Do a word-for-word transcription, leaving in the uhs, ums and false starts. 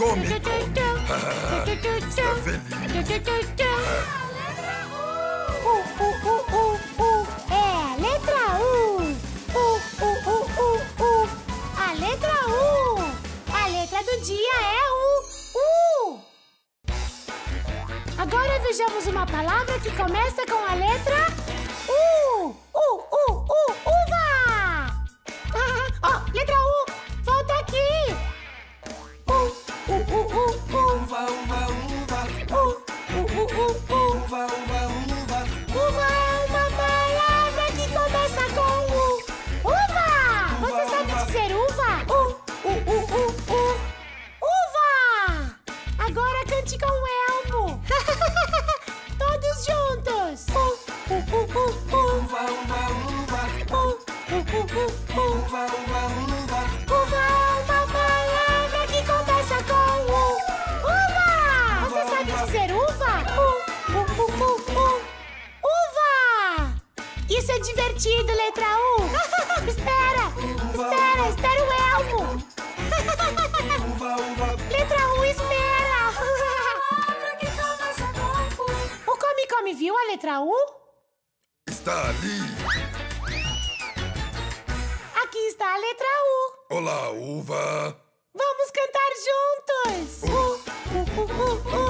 Come, come. Está feliz. U, U, U, U, U. É a letra U. U, U, U, U, U. A letra U. A letra do dia é o U. Agora vejamos uma palavra que começa com a letra U. U, U, U, uva. Ó, letra U. Volta aqui. U, U, U, U, U. Uva, uva, uva. U, U, U, U, U. Uva, uva, uva. Uva é uma palavra que começa com U. Uva! Você sabe dizer uva? U, U, U, U, U. Uva! Agora cante com o Elmo. Todos juntos. U, U, U, U, U. Uva, uva, uva. U, U, U, U, U. Uva, uva, uva. Uva é uma palavra que começa com U. Uva! Você sabe dizer uva? U, U, U, U, U. Uva! Isso é divertido, letra U. Espera! Espera! Espera o Elmo! Uva, uva. Letra U, espera! O Come Come viu a letra U? Está ali. Aqui está a letra U. Olá, uva. Vamos cantar juntos! U, U, U, U,